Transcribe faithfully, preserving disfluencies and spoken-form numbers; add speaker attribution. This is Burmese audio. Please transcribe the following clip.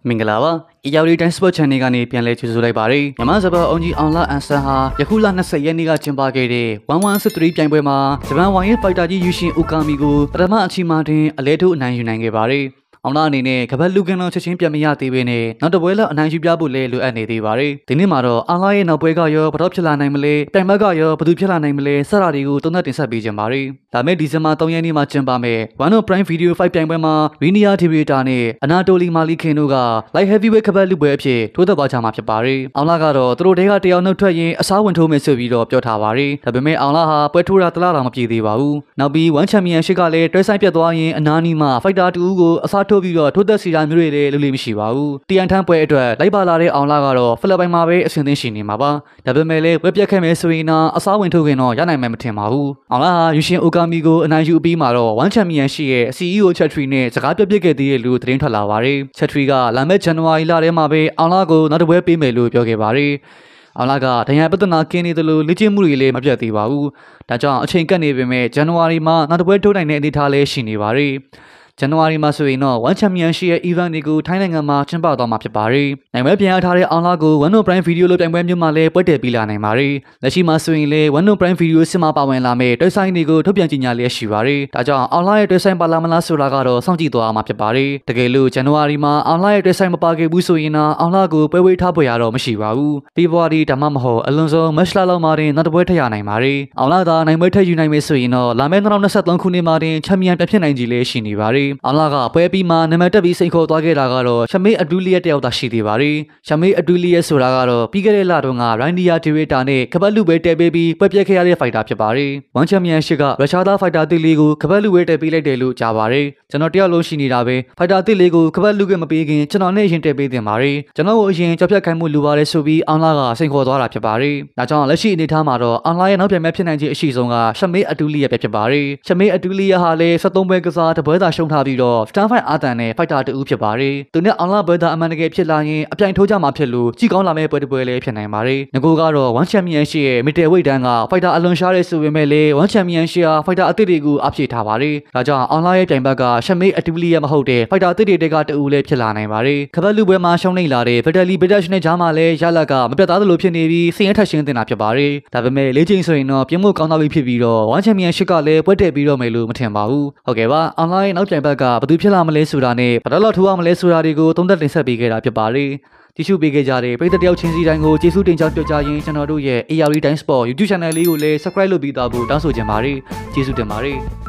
Speaker 1: မင်္ဂလာပါအရာရီတိုင်းစပေါ့ channel ကနေပြန်လည်ကြိုဆိုလိုက်ပါရစေမြန်မာစပါအောင်ကြီးအောင်လာအန်ဆန်ဟာယခုလနှစ်ဆယ်ရက်နေ့ကကျင်းပခဲ့တဲ့one one six threeပြိုင်ပွဲမှာဂျပန်ဝိုင်ရဲ့ဖိုက်တာကြီးယူရှင်အိုကာမီကိုပထမအချိန်မှာတင်အလဲထိုးအနိုင်ယူနိုင်ခဲ့ပါတယ်အောင်လာအနေနဲ့ကပတ်လူကန်တော်ချက်ချင်းပြန်မရသေးဘဲနဲ့နောက်တစ်ပွဲလောက်အနိုင်ယူပြဖို့လဲလိုအပ်နေသေးပါတယ်ဒီနေ့မှာတော့အောင်လာရဲ့နောက်ပွဲကရောဘယ်တော့ဖြစ်လာနိုင်မလဲတိုင်ဘက်ကရောဘယ်သူဖြစ်လာနိုင်မလဲစတာတွေကိုသုံးသပ်တင်ဆက်ပေးကြပါမယ်ဒါမဲ့ဒီဇင်ဘာthreeရက်နေ့မှာကျင်းပမယ်one of Prime Video fiveပြိုင်ပွဲမှာဗီနီယာဒီဗီတာနဲ့အနာတိုလီမာလီခင်တို့က Light Heavyweight ကပတ်လူပွဲအဖြစ်ထိုးသက်သွားကြမှာဖြစ်ပါတယ်အောင်လာကတော့သူတို့တဲကတယောက်နှုတ်ထွက်ရင်အစားဝင်ထိုးမယ်ဆိုပြီးတော့ပြောထားပါတယ်ဒါပေမဲ့အောင်လာဟာပွဲထိုးတာတလားတော့မပြေသေးပါဘူးနောက်ပြီး One Championship ကလည်းတွဲဆိုင်ပြတ်သွားရင်အနာနီမှာ Fighter တူကိုအစားထိုးပြီးတော့ထိုးသက်စီတာမျိုးတွေလည်းလူလေးမရှိပါဘူးတီအန်ထန်းပွဲအတွက်လိုက်ပါလာတဲ့အောင်လာကတော့ဖိလစ်ပိုင်မှာပဲအဆင်သင့်ရှိနေမှာပါဒါပေမဲ့လည်းဝက်ပြက်ခဲ့မယ်ဆိုရင်တော့အစားဝင်ထိုးခင်တော့ရနိုင်မယ်မထင်ပါဘူးအောင်လာဟာယူရှင်အိုကာမီကိုအနိုင်ယူပြီးမှာတော့ One Championship ရဲ့ စီ အီ အို Chatri နဲ့စကားပြောပြခဲ့သေးတဲ့လူသတင်းထွက်လာပါတယ်။ Chatri ကလာမယ့်ဇန်နဝါရီလထဲမှာပဲအောင်လာကိုနောက်တစ်ပွဲပေးမယ်လို့ပြောခဲ့ပါတယ်။အောင်လာကဒဏ်ရာပဿနာကင်းနေတယ်လို့လေ့ကျင့်မှုတွေလည်းမပြတ်သေးပါဘူး။ဒါကြောင့်အချိန်ကပ်နေပေမဲ့ဇန်နဝါရီမှာနောက်တစ်ပွဲထိုးနိုင်တဲ့အနေအထားလည်းရှိနေပါတယ်။ဇန်နဝါရီမှာဆိုရင်တော့ One Championship ရဲ့ event တွေကိုထိုင်းနိုင်ငံမှာကျင်းပသွားမှာဖြစ်ပါတယ်။နိုင်ပွဲပြန်ရထားတဲ့အောင်လာကို One of Prime Video လို့ပြိုင်ပွဲမျိုးမှာလည်းပွဲတည်ပြီးလာနိုင်ပါတယ်။လက်ရှိမှာဆိုရင်လည်း One of Prime Video စစ်မှာပါဝင်လာမဲ့တွဲဆိုင်တွေကိုထုတ်ပြန်ကြေညာလျက်ရှိပါတယ်။ဒါကြောင့်အောင်လာရဲ့တွဲဆိုင်ပါလာမလားဆိုတာကတော့စောင့်ကြည့်သွားမှာဖြစ်ပါတယ်။တကယ်လို့ဇန်နဝါရီမှာအောင်လာရဲ့တွဲဆိုင်မပါခဲ့ဘူးဆိုရင်တော့အောင်လာကိုပွဲဝေးထားပွဲရတော့မရှိပါဘူး။ဖေဖော်ဝါရီဒါမှမဟုတ်အလွန်ဆုံးမတ်လလောက်မှာတင်နောက်တစ်ပွဲထပ်ရနိုင်ပါတယ်။အောင်လာကနိုင်ပွဲထပ်ယူနိုင်မယ်ဆိုရင်တော့လာမယ့်twenty twenty-threeခုနှစ်မှာတင်ချန်ပီယံတစ်ဖြစ်နိုင်ကြီးလည်းရှိနေပါတယ်။အောင်လာကပွဲပြီးမှနံပါတ်တက်ပြီးစိန်ခေါ်သွားခဲ့တာကတော့ရှမေးအဒူလီယက်တယောက်သာရှိသေးပါတယ်။ရှမေးအဒူလီယက်ဆိုတာကတော့ပြီးခဲ့တဲ့လတုန်းကရိုင်းဒီယာဒီဗီတာနဲ့ကပတ်လူပဲတဲပေးပြီးပွဲပြက်ခဲ့ရတဲ့ဖိုက်တာဖြစ်ပါတယ်။ One Championship ကရုရှားသားဖိုက်တာတစ်လေးကိုကပတ်လူပဲတဲပေးလိုက်တယ်လို့ကြားပါတယ်။ကျွန်တော်တယောက်လုံးရှိနေတာပဲဖိုက်တာတစ်လေးကိုကပတ်လူကမပေးခင်ကျွန်တော်နဲ့အရင်တဲပေးတင်ပါတယ်။ကျွန်တော်ကိုအရင်ကြောက်ဖြတ်ခိုင်းမှုလိုပါတယ်ဆိုပြီးအောင်လာကစိန်ခေါ်သွားတာဖြစ်ပါတယ်။ဒါကြောင့်လက်ရှိအနေအထားမှာတော့အောင်လာရဲ့နောက်ပြန်မဲ့ဖြစ်နိုင်ခြင်းအရှိဆုံးကရှမေးအဒူလီယက်ပဲဖြစ်ပါတယ်။ရှမေးအဒူလီယက်ဟာလည်းseventeenပွဲကစားတပွဲသာရှုံးထားပြီးတော့ Star Fight အာတန်နဲ့ဖိုက်တာတူဖြစ်ပါတယ်။သူနဲ့အောင်လာဘယ်သာအမှန်တကယ်ဖြစ်လာရင်အပြိုင်ထိုးကြမှာဖြစ်လို့ကြည်ကောင်းလာမဲ့ပွဲတစ်ပွဲလည်းဖြစ်နိုင်ပါတယ်။ငကိုကတော့ One Championship ရဲ့ Middleweight တန်းကဖိုက်တာအလွန်ရှားတဲ့ဆိုပေမဲ့လည်း One Championship ဟာဖိုက်တာအသစ်တွေကိုအပြည့်ထားပါတယ်။ဒါကြောင့်အောင်လာရဲ့ပြိုင်ဘက်ကရှမေးအတူလီယမဟုတ်တဲ့ဖိုက်တာအသစ်တွေကတူလည်းဖြစ်လာနိုင်ပါတယ်။ခပတ်လူပွဲမှာရှုံးနေလာတဲ့ Vitaly Bidach နဲ့ဂျားမှာလည်းရလကမပြတ်သားသလိုဖြစ်နေပြီးစင်ရထက်ရှင်းတင်တာဖြစ်ပါတယ်။ဒါပေမဲ့လေးချိန်ဆိုရင်တော့ပြင်းမှုကောင်းသားပြီးဖြစ်ပြီးတော့ One Championship ကလည်းပွဲတက်ပြီးတော့မယ်လို့မထင်ပါဘူး။ဟုတ်ကဲ့ပါအောင်လာရဲ့နောက်ပြိုင်ဘက်ကဘယ်သူဖြစ်လာမလဲဆိုတာနဲ့ဘယ်တော့လောက်ထိုးရမလဲဆိုတာတွေကိုသုံးသပ်တင်ဆက်ပေးခဲ့တာဖြစ်ပါတယ်။ကြည့်ရှုပေးခဲ့ကြတဲ့ပရိသတ်တယောက်ချင်းစီတိုင်းကိုကျေးဇူးတင်ကြောင်းပြောကြားရင်းကျွန်တော်တို့ရဲ့ A R D Time Sport YouTube Channel လေးကိုလည်း Subscribe လုပ်ပြီးသားဖို့တောင်းဆိုချင်ပါတယ်။ကျေးဇူးတင်ပါတယ်။